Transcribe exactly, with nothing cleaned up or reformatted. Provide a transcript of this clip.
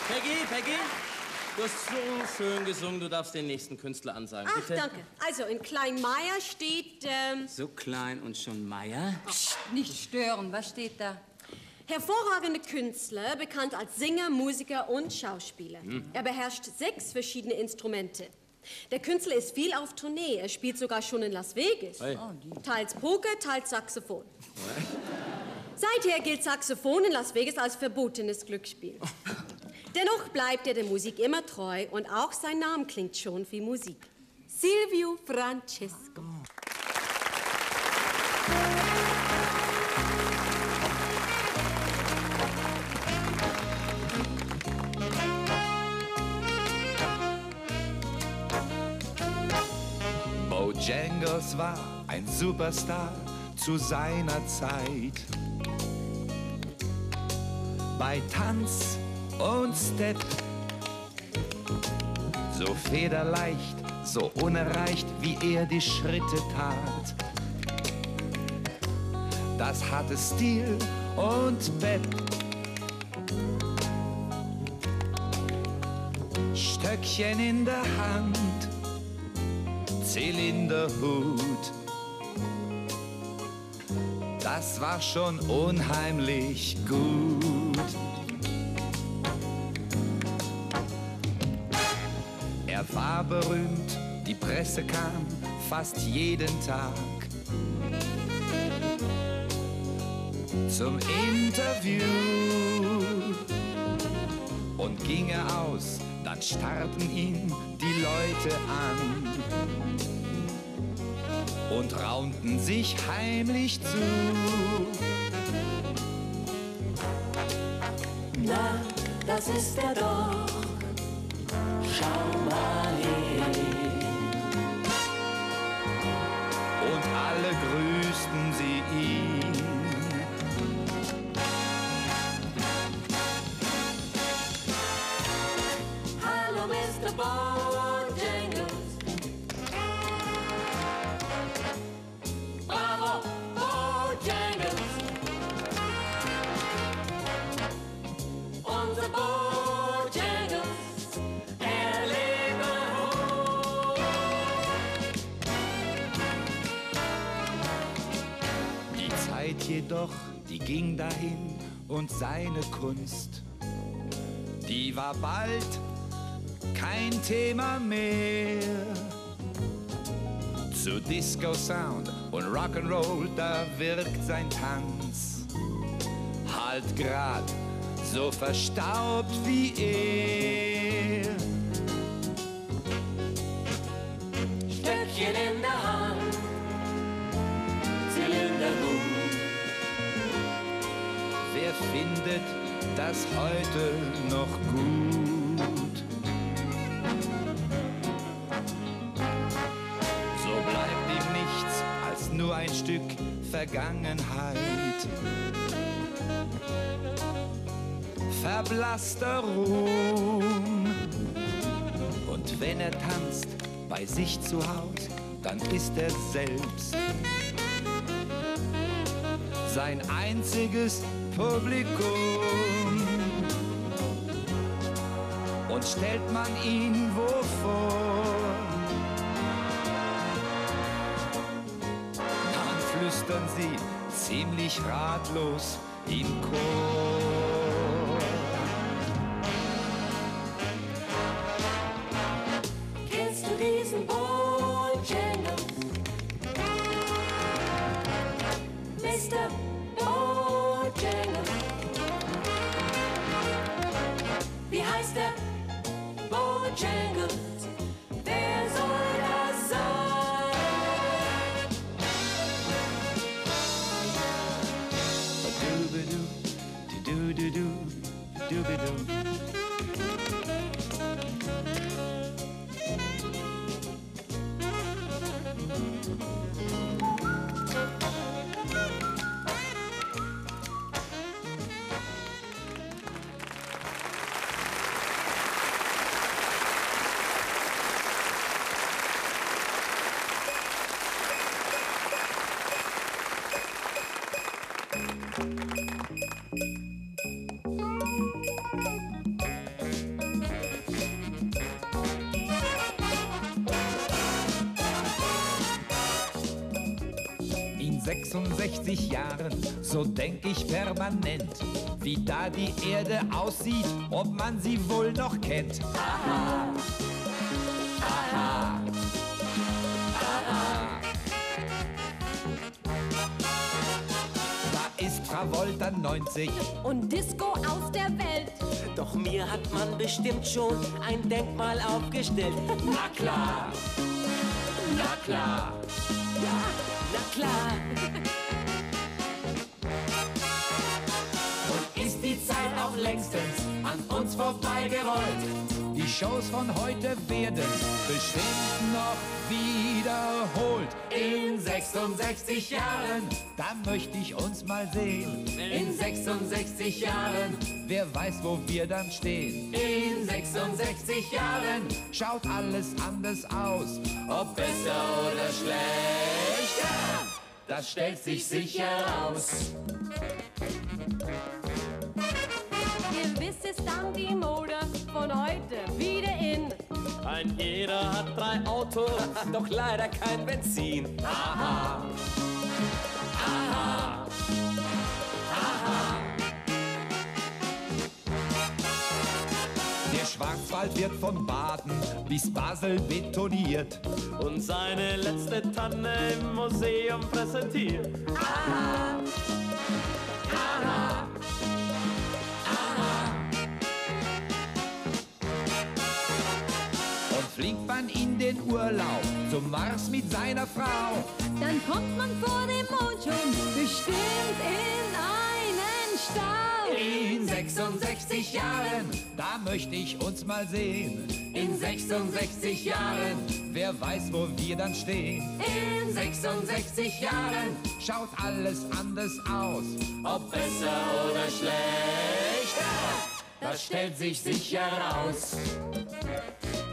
Peggy, Peggy, du hast so schön gesungen, du darfst den nächsten Künstler ansagen. Ach, bitte. danke. Also, in Klein-Meyer steht, ähm... So klein und schon Meier? Psst, nicht stören, was steht da? Hervorragende Künstler, bekannt als Sänger, Musiker und Schauspieler. Hm. Er beherrscht sechs verschiedene Instrumente. Der Künstler ist viel auf Tournee. Er spielt sogar schon in Las Vegas. Hey. Oh, teils Poker, teils Saxophon. Seither gilt Saxophon in Las Vegas als verbotenes Glücksspiel. Dennoch bleibt er der Musik immer treu und auch sein Name klingt schon wie Musik. Silvio Francesco. Bojangles war ein Superstar zu seiner Zeit. Bei Tanz und Step, so federleicht, so unerreicht, wie er die Schritte tat. Das hatte Stil und Pep. Stöckchen in der Hand, Zylinderhut. Das war schon unheimlich gut. Er war berühmt, die Presse kam fast jeden Tag zum Interview. Und ging er aus, dann starrten ihn die Leute an und raunten sich heimlich zu. Na, das ist er doch, schau mal hin. Und alle grüßten sie ihn. Hallo Mister Bojangles. Bravo, Bojangles. Unser Bojangles, er lebe hoch. Die Zeit jedoch, die ging dahin und seine Kunst, die war bald kein Thema mehr. Zu Disco-Sound und Rock'n'Roll, da wirkt sein Tanz halt grad so verstaubt wie er. Stöckchen in der Hand, Zylinderhut. Wer findet das heute noch gut? So bleibt ihm nichts als nur ein Stück Vergangenheit. Verblasster Ruhm. Und wenn er tanzt bei sich zu Haus, dann ist er selbst sein einziges Publikum. Und stellt man ihn wo vor, dann flüstern sie ziemlich ratlos im Chor. Kennst du diesen Bojangles? Mister Bojangles. Wie heißt er? Bojangles. Wer soll das sein? Ba-doo-ba-doo, doo-doo-doo, doo-ba-doo. sechsundsechzig Jahren, so denk ich permanent, wie da die Erde aussieht, ob man sie wohl noch kennt. Aha, aha, aha. Da ist Travolta neunzig Und Disco aus der Welt. Doch mir hat man bestimmt schon ein Denkmal aufgestellt. Na klar, na klar. Ja, na klar. Und ist die Zeit auch längstens an uns vorbeigerollt? Die Shows von heute werden bestimmt noch wiederholt. In sechsundsechzig Jahren, da möchte ich uns mal sehen. In sechsundsechzig Jahren, wer weiß, wo wir dann stehen. In sechsundsechzig Jahren schaut alles anders aus. Ob besser oder schlechter, das stellt sich sicher raus. Gewiss ist dann die Mode von heute wieder in. Ein jeder hat drei Autos. Doch leider kein Benzin. Aha, aha, aha. Der Schwarzwald wird von Baden bis Basel betoniert. Und seine letzte Tanne im Museum präsentiert. Aha, aha, aha. Und fliegt man in den Urlaub zum Mars mit seiner Frau, Dann kommt man vor dem Mond schon bestimmt in einen Stau. in sechsundsechzig Jahren, da möchte ich uns mal sehen. In sechsundsechzig Jahren, wer weiß, wo wir dann stehen. In sechsundsechzig Jahren schaut alles anders aus. Ob besser oder schlechter, das stellt sich sicher raus.